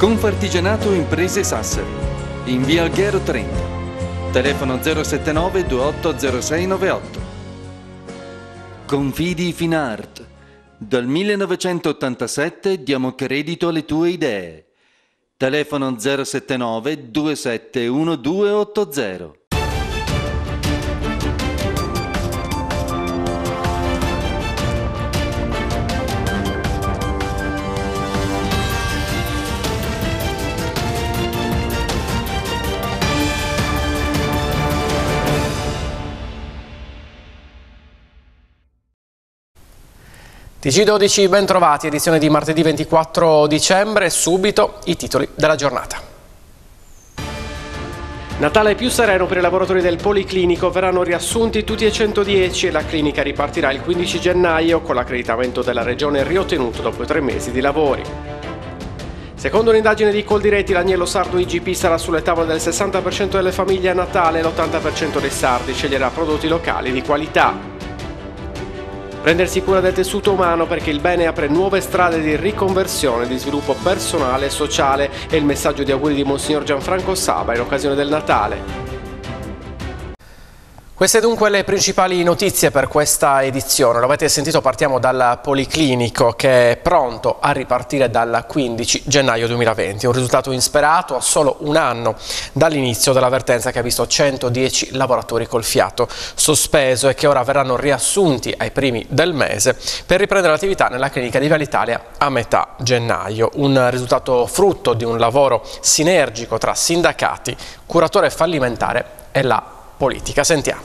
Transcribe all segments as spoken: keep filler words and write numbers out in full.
Confartigianato Imprese Sassari, in via Alghero trenta, telefono zero sette nove due otto zero sei nove otto. Confidi Finart, dal millenovecentottantasette diamo credito alle tue idee. Telefono zero sette nove due sette uno due otto zero. T G dodici, ben trovati, edizione di martedì ventiquattro dicembre, subito i titoli della giornata. Natale più sereno per i lavoratori del Policlinico, verranno riassunti tutti e centodieci e la clinica ripartirà il quindici gennaio con l'accreditamento della Regione riottenuto dopo tre mesi di lavori. Secondo un'indagine di Coldiretti, l'agnello sardo I G P sarà sulle tavole del sessanta per cento delle famiglie a Natale e l'ottanta per cento dei sardi sceglierà prodotti locali di qualità. Prendersi cura del tessuto umano perché il bene apre nuove strade di riconversione, di sviluppo personale e sociale, è il messaggio di auguri di Monsignor Gianfranco Saba in occasione del Natale. Queste dunque le principali notizie per questa edizione. Lo avete sentito, partiamo dal Policlinico che è pronto a ripartire dal quindici gennaio duemilaventi. Un risultato insperato a solo un anno dall'inizio dell'avvertenza che ha visto centodieci lavoratori col fiato sospeso e che ora verranno riassunti ai primi del mese per riprendere l'attività nella clinica di Viale Italia a metà gennaio. Un risultato frutto di un lavoro sinergico tra sindacati, curatore fallimentare e la politica. Sentiamo.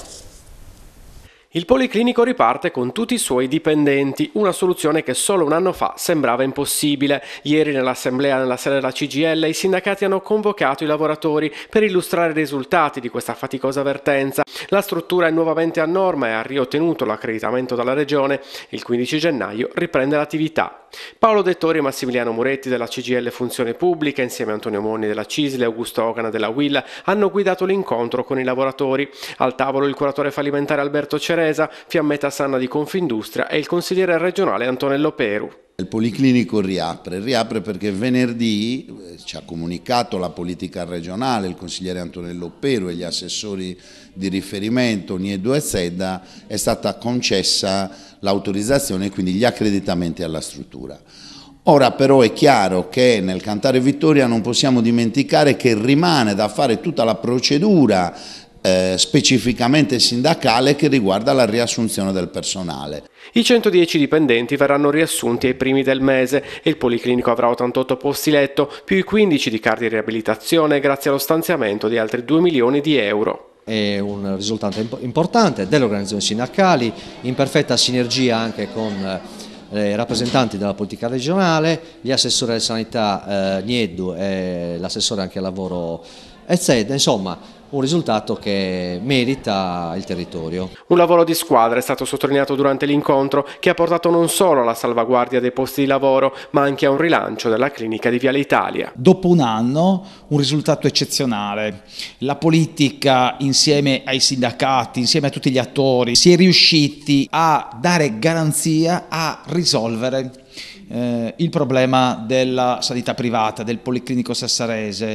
Il Policlinico riparte con tutti i suoi dipendenti, una soluzione che solo un anno fa sembrava impossibile. Ieri nell'assemblea nella sede della C G I L i sindacati hanno convocato i lavoratori per illustrare i risultati di questa faticosa vertenza. La struttura è nuovamente a norma e ha riottenuto l'accreditamento dalla Regione. Il quindici gennaio riprende l'attività. Paolo Dettori e Massimiliano Muretti della C G I L Funzione Pubblica, insieme a Antonio Monni della C I S L e Augusto Ogana della U I L, hanno guidato l'incontro con i lavoratori. Al tavolo il curatore fallimentare Alberto Ceresa, Fiammetta Sanna di Confindustria e il consigliere regionale Antonello Peru. Il Policlinico riapre, riapre perché venerdì ci ha comunicato la politica regionale, il consigliere Antonello Peru e gli assessori di riferimento Niedu e Zedda, è stata concessa l'autorizzazione e quindi gli accreditamenti alla struttura. Ora però è chiaro che nel cantare vittoria non possiamo dimenticare che rimane da fare tutta la procedura eh, specificamente sindacale che riguarda la riassunzione del personale. I centodieci dipendenti verranno riassunti ai primi del mese e il Policlinico avrà ottantotto posti letto più i quindici di card di riabilitazione grazie allo stanziamento di altri due milioni di euro. È un risultato importante delle organizzazioni sindacali, in perfetta sinergia anche con i rappresentanti della politica regionale, gli assessori alla sanità eh, Niedu e l'assessore anche al lavoro Ezed, insomma un risultato che merita il territorio. Un lavoro di squadra è stato sottolineato durante l'incontro che ha portato non solo alla salvaguardia dei posti di lavoro ma anche a un rilancio della clinica di Viale Italia. Dopo un anno un risultato eccezionale, la politica insieme ai sindacati, insieme a tutti gli attori si è riusciti a dare garanzia a risolvere eh, il problema della sanità privata, del Policlinico sassarese.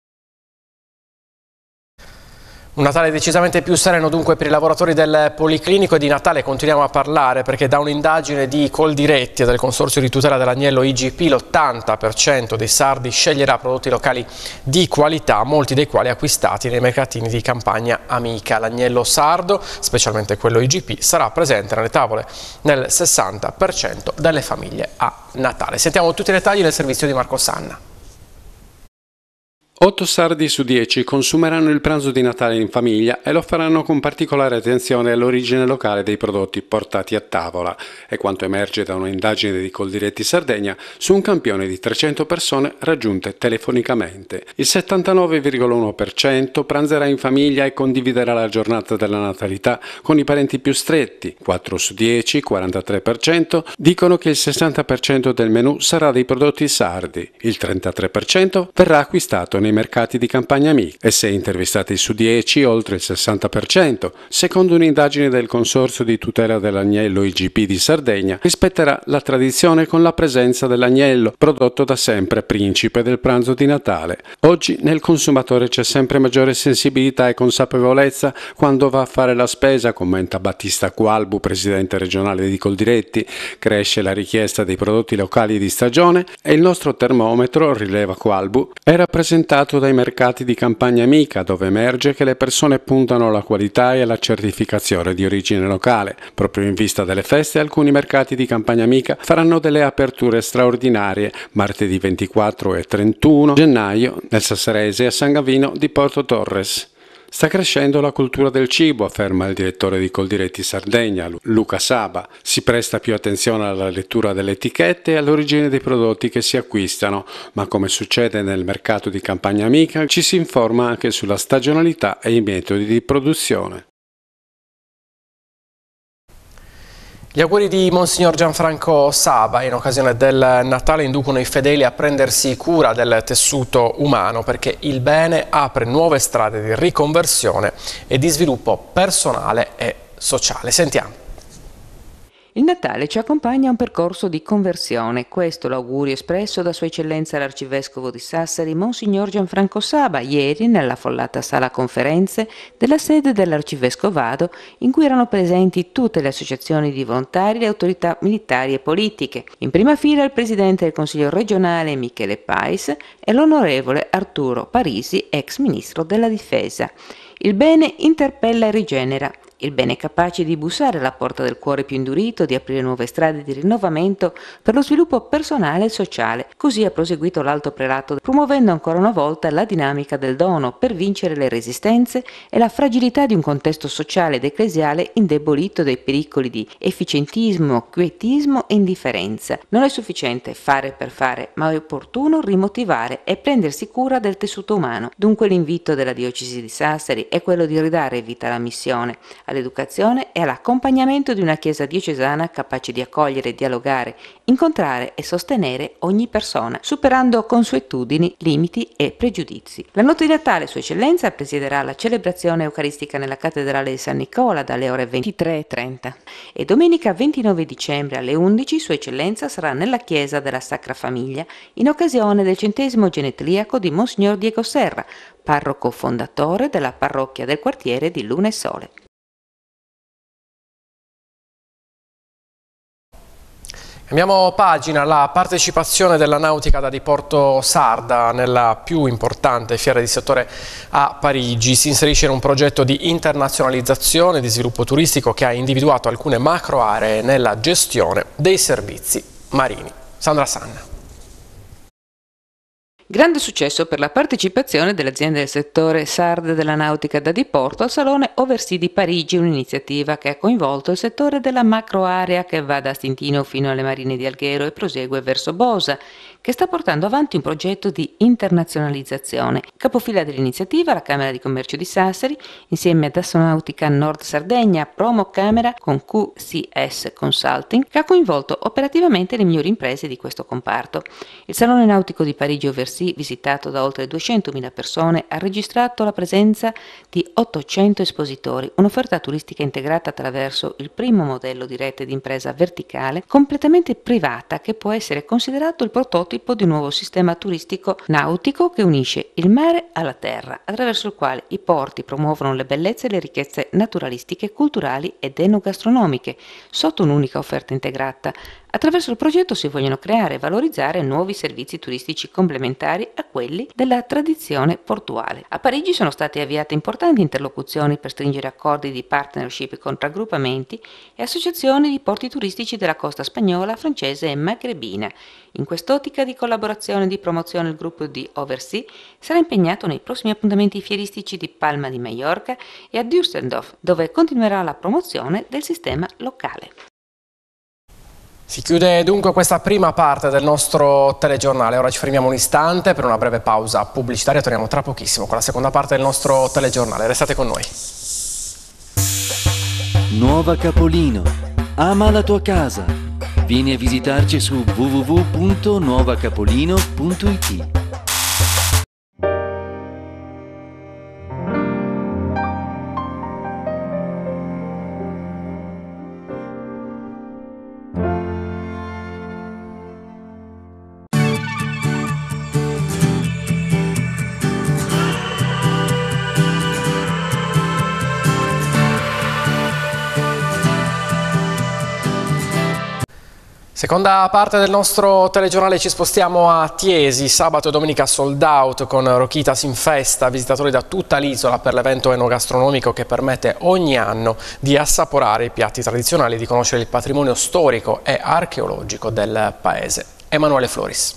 Un Natale decisamente più sereno dunque per i lavoratori del Policlinico, e di Natale continuiamo a parlare perché da un'indagine di Coldiretti e del Consorzio di tutela dell'agnello I G P l'ottanta per cento dei sardi sceglierà prodotti locali di qualità, molti dei quali acquistati nei mercatini di campagna Amica. L'agnello sardo, specialmente quello I G P, sarà presente nelle tavole nel sessanta per cento delle famiglie a Natale. Sentiamo tutti i dettagli nel servizio di Marco Sanna. otto sardi su dieci consumeranno il pranzo di Natale in famiglia e lo faranno con particolare attenzione all'origine locale dei prodotti portati a tavola. È quanto emerge da un'indagine di Coldiretti Sardegna su un campione di trecento persone raggiunte telefonicamente. Il settantanove virgola uno per cento pranzerà in famiglia e condividerà la giornata della natalità con i parenti più stretti. quattro su dieci, quarantatré per cento, dicono che il sessanta per cento del menù sarà dei prodotti sardi. Il trentatré per cento verrà acquistato nei i mercati di campagna amica e sei intervistati su dieci, oltre il sessanta per cento, secondo un'indagine del Consorzio di tutela dell'agnello I G P di Sardegna, rispetterà la tradizione con la presenza dell'agnello, prodotto da sempre principe del pranzo di Natale. Oggi nel consumatore c'è sempre maggiore sensibilità e consapevolezza quando va a fare la spesa, commenta Battista Qualbu, presidente regionale di Coldiretti. Cresce la richiesta dei prodotti locali di stagione e il nostro termometro, rileva Qualbu, è rappresentato dai mercati di campagna amica, dove emerge che le persone puntano alla qualità e alla certificazione di origine locale. Proprio in vista delle feste, alcuni mercati di campagna amica faranno delle aperture straordinarie martedì ventiquattro e trentuno gennaio nel Sassarese e a San Gavino di Porto Torres. Sta crescendo la cultura del cibo, afferma il direttore di Coldiretti Sardegna, Luca Saba. Si presta più attenzione alla lettura delle etichette e all'origine dei prodotti che si acquistano, ma come succede nel mercato di campagna amica, ci si informa anche sulla stagionalità e i metodi di produzione. Gli auguri di Monsignor Gianfranco Saba in occasione del Natale inducono i fedeli a prendersi cura del tessuto umano, perché il bene apre nuove strade di riconversione e di sviluppo personale e sociale. Sentiamo. Il Natale ci accompagna a un percorso di conversione, questo l'augurio espresso da Sua Eccellenza l'Arcivescovo di Sassari, Monsignor Gianfranco Saba, ieri nell'affollata sala conferenze della sede dell'Arcivescovado, in cui erano presenti tutte le associazioni di volontari, le autorità militari e politiche. In prima fila il Presidente del Consiglio regionale Michele Pais e l'Onorevole Arturo Parisi, ex Ministro della Difesa. Il bene interpella e rigenera. Il bene capace di bussare alla porta del cuore più indurito, di aprire nuove strade di rinnovamento per lo sviluppo personale e sociale. Così ha proseguito l'Alto Prelato, promuovendo ancora una volta la dinamica del dono per vincere le resistenze e la fragilità di un contesto sociale ed ecclesiale indebolito dai pericoli di efficientismo, quietismo e indifferenza. Non è sufficiente fare per fare, ma è opportuno rimotivare e prendersi cura del tessuto umano. Dunque l'invito della Diocesi di Sassari è quello di ridare vita alla missione, all'educazione e all'accompagnamento di una Chiesa diocesana capace di accogliere, dialogare, incontrare e sostenere ogni persona, superando consuetudini, limiti e pregiudizi. La notte di Natale Sua Eccellenza presiederà la celebrazione eucaristica nella cattedrale di San Nicola dalle ore ventitré e trenta e domenica ventinove dicembre alle undici Sua Eccellenza sarà nella chiesa della Sacra Famiglia in occasione del centesimo genetriaco di Monsignor Diego Serra, parroco fondatore della parrocchia del quartiere di Luna e Sole. Cambiamo pagina. La partecipazione della nautica da Diporto Sarda nella più importante fiera di settore a Parigi si inserisce in un progetto di internazionalizzazione e di sviluppo turistico che ha individuato alcune macro aree nella gestione dei servizi marini. Sandra Sanna. Grande successo per la partecipazione delle aziende del settore sarde della nautica da diporto al Salone Oversea di Parigi, un'iniziativa che ha coinvolto il settore della macroarea che va da Stintino fino alle Marine di Alghero e prosegue verso Bosa, che sta portando avanti un progetto di internazionalizzazione. Capofila dell'iniziativa la Camera di Commercio di Sassari, insieme ad Astonautica Nord Sardegna, Promo Camera con Q C S Consulting, che ha coinvolto operativamente le migliori imprese di questo comparto. Il Salone Nautico di Parigi Oversea, visitato da oltre duecentomila persone, ha registrato la presenza di ottocento espositori, un'offerta turistica integrata attraverso il primo modello di rete di impresa verticale completamente privata che può essere considerato il prototipo di un nuovo sistema turistico nautico che unisce il mare alla terra, attraverso il quale i porti promuovono le bellezze e le ricchezze naturalistiche, culturali ed enogastronomiche sotto un'unica offerta integrata. Attraverso il progetto si vogliono creare e valorizzare nuovi servizi turistici complementari a quelli della tradizione portuale. A Parigi sono state avviate importanti interlocuzioni per stringere accordi di partnership con raggruppamenti e associazioni di porti turistici della costa spagnola, francese e magrebina. In quest'ottica di collaborazione e di promozione il gruppo di Oversea sarà impegnato nei prossimi appuntamenti fieristici di Palma di Mallorca e a Düsseldorf, dove continuerà la promozione del sistema locale. Si chiude dunque questa prima parte del nostro telegiornale. Ora ci fermiamo un istante per una breve pausa pubblicitaria. Torniamo tra pochissimo con la seconda parte del nostro telegiornale. Restate con noi. Nuova Capolino. Ama la tua casa. Vieni a visitarci su w w w punto nuova capolino punto i t. Seconda parte del nostro telegiornale, ci spostiamo a Tiesi, sabato e domenica sold out con Roquitas in festa, visitatori da tutta l'isola per l'evento enogastronomico che permette ogni anno di assaporare i piatti tradizionali e di conoscere il patrimonio storico e archeologico del paese. Emanuele Floris.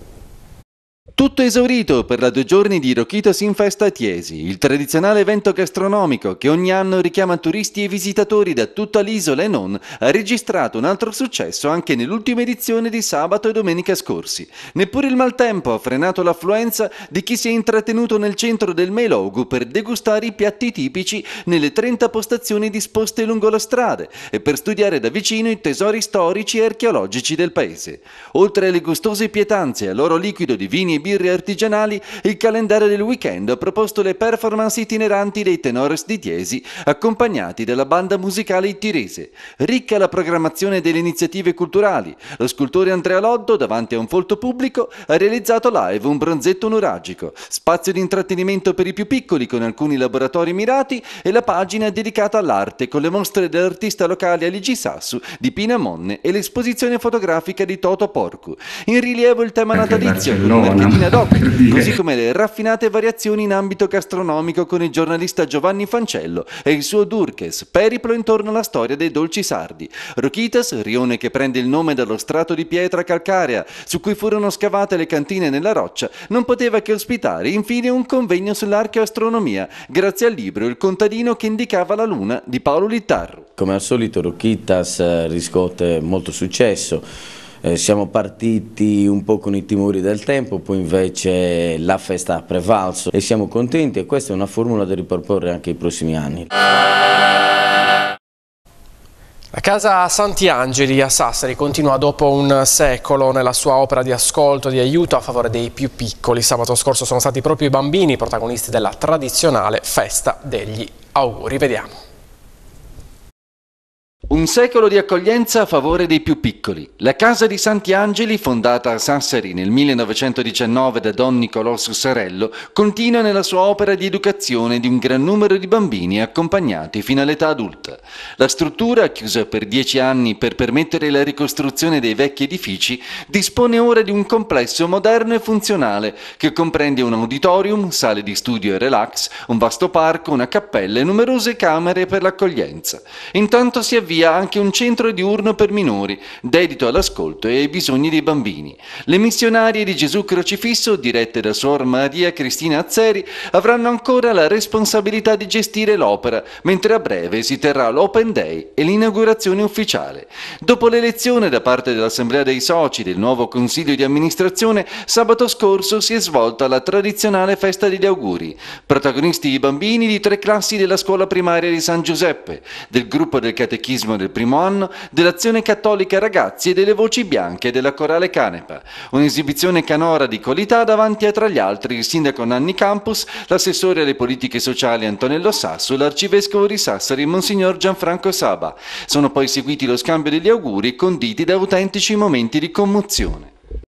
Tutto esaurito per la due giorni di Roquitas in festa a Tiesi, il tradizionale evento gastronomico che ogni anno richiama turisti e visitatori da tutta l'isola e non, ha registrato un altro successo anche nell'ultima edizione di sabato e domenica scorsi. Neppure il maltempo ha frenato l'affluenza di chi si è intrattenuto nel centro del Meilogu per degustare i piatti tipici nelle trenta postazioni disposte lungo la strada e per studiare da vicino i tesori storici e archeologici del paese. Oltre alle gustose pietanze e all'oro liquido di vini e birre artigianali, il calendario del weekend ha proposto le performance itineranti dei tenores di Tiesi, accompagnati dalla banda musicale ittirese. Ricca la programmazione delle iniziative culturali. Lo scultore Andrea Loddo, davanti a un folto pubblico, ha realizzato live un bronzetto nuragico, spazio di intrattenimento per i più piccoli con alcuni laboratori mirati e la pagina dedicata all'arte con le mostre dell'artista locale Aligi Sassu di Pina Monne e l'esposizione fotografica di Toto Porcu. In rilievo il tema natalizio con un mercatino ad hoc, così come le raffinate variazioni in ambito gastronomico con il giornalista Giovanni Fancello e il suo Durkes, periplo intorno alla storia dei dolci sardi. Roquitas, rione che prende il nome dallo strato di pietra calcarea su cui furono scavate le cantine nella roccia, non poteva che ospitare infine un convegno sull'archeoastronomia, grazie al libro Il contadino che indicava la luna di Paolo Littarro. Come al solito Roquitas riscuote molto successo. Eh, siamo partiti un po' con i timori del tempo, poi invece la festa ha prevalso e siamo contenti, e questa è una formula da riproporre anche ai prossimi anni. La Casa Santi Angeli a Sassari continua dopo un secolo nella sua opera di ascolto, di aiuto a favore dei più piccoli. Sabato scorso sono stati proprio i bambini protagonisti della tradizionale festa degli auguri. Vediamo. Un secolo di accoglienza a favore dei più piccoli. La Casa di Santi Angeli, fondata a Sassari nel millenovecentodiciannove da Don Nicolò Sussarello, continua nella sua opera di educazione di un gran numero di bambini accompagnati fino all'età adulta. La struttura, chiusa per dieci anni per permettere la ricostruzione dei vecchi edifici, dispone ora di un complesso moderno e funzionale che comprende un auditorium, sale di studio e relax, un vasto parco, una cappella e numerose camere per l'accoglienza. Intanto si avvia anche un centro diurno per minori, dedito all'ascolto e ai bisogni dei bambini. Le missionarie di Gesù Crocifisso, dirette da Suor Maria Cristina Azzeri, avranno ancora la responsabilità di gestire l'opera, mentre a breve si terrà l'Open Day e l'inaugurazione ufficiale. Dopo l'elezione da parte dell'Assemblea dei Soci del nuovo Consiglio di Amministrazione, sabato scorso si è svolta la tradizionale festa degli auguri. Protagonisti i bambini di tre classi della scuola primaria di San Giuseppe, del gruppo del catechismo del primo anno, dell'Azione Cattolica Ragazzi e delle Voci Bianche della Corale Canepa. Un'esibizione canora di qualità davanti a, tra gli altri, il sindaco Nanni Campus, l'assessore alle politiche sociali Antonello Sasso e l'arcivescovo di Sassari Monsignor Gianfranco Saba. Sono poi seguiti lo scambio degli auguri conditi da autentici momenti di commozione.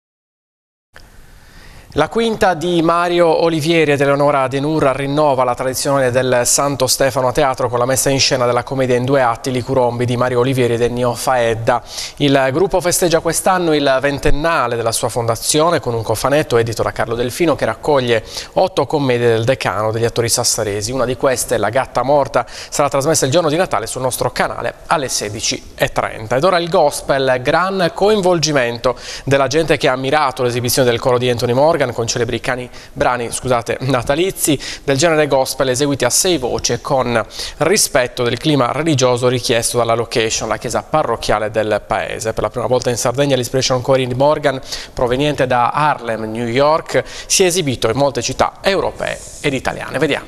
La quinta di Mario Olivieri ed Eleonora Denurra rinnova la tradizione del Santo Stefano a teatro con la messa in scena della commedia in due atti Licurombi di Mario Olivieri ed Ennio Faedda. Il gruppo festeggia quest'anno il ventennale della sua fondazione con un cofanetto edito da Carlo Delfino che raccoglie otto commedie del decano degli attori sassaresi. Una di queste, La gatta morta, sarà trasmessa il giorno di Natale sul nostro canale alle sedici e trenta. Ed ora il gospel, gran coinvolgimento della gente che ha ammirato l'esibizione del coro di Anthony Morgan con celebri cani, brani scusate, natalizi del genere gospel eseguiti a sei voci con rispetto del clima religioso richiesto dalla location, la chiesa parrocchiale del paese. Per la prima volta in Sardegna l'Inspiration Choir di Morgan, proveniente da Harlem, New York, si è esibito in molte città europee ed italiane. Vediamo.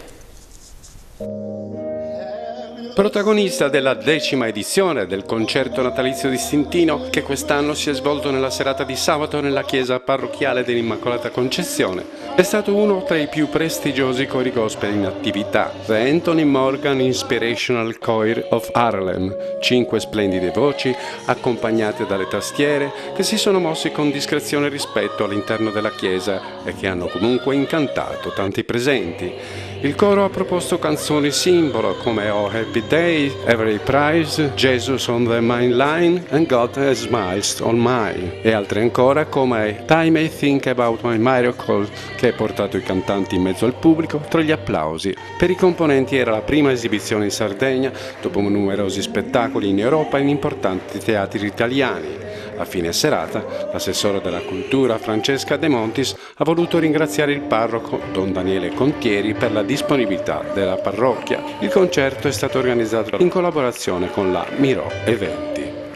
Protagonista della decima edizione del concerto natalizio di Stintino, che quest'anno si è svolto nella serata di sabato nella chiesa parrocchiale dell'Immacolata Concezione, è stato uno tra i più prestigiosi cori gospel in attività, The Anthony Morgan Inspirational Choir of Harlem, cinque splendide voci accompagnate dalle tastiere che si sono mossi con discrezione e rispetto all'interno della chiesa e che hanno comunque incantato tanti presenti. Il coro ha proposto canzoni simbolo come Oh Happy Day, Every Prize, Jesus on the Main Line and God Has Smiled on Mine e altre ancora come Time I Think About My Miracle, che ha portato i cantanti in mezzo al pubblico tra gli applausi. Per i componenti era la prima esibizione in Sardegna dopo numerosi spettacoli in Europa e in importanti teatri italiani. A fine serata, l'assessore della cultura Francesca De Montis ha voluto ringraziare il parroco Don Daniele Contieri per la disponibilità della parrocchia. Il concerto è stato organizzato in collaborazione con la Mirò Eventi.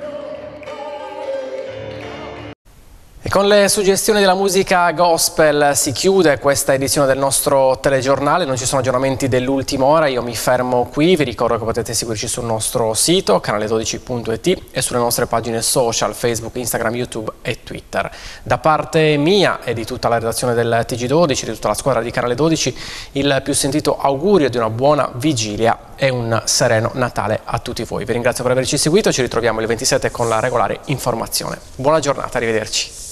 E con le suggestioni della musica gospel si chiude questa edizione del nostro telegiornale. Non ci sono aggiornamenti dell'ultima ora, io mi fermo qui. Vi ricordo che potete seguirci sul nostro sito canale dodici punto it e sulle nostre pagine social Facebook, Instagram, YouTube e Twitter. Da parte mia e di tutta la redazione del T G dodici, di tutta la squadra di Canale dodici, il più sentito augurio di una buona vigilia e un sereno Natale a tutti voi. Vi ringrazio per averci seguito, ci ritroviamo il ventisette con la regolare informazione. Buona giornata, arrivederci.